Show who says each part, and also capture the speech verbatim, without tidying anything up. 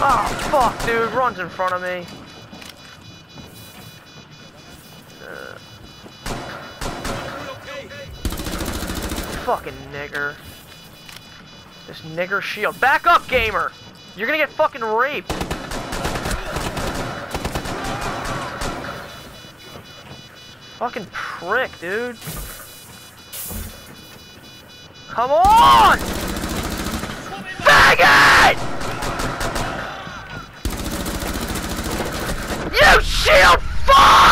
Speaker 1: Oh, fuck, dude. Runs in front of me. Uh, fucking nigger. This nigger shield. Back up, gamer! You're gonna get fucking raped. Fucking prick, dude. Come on! Faggot! You shield fuck!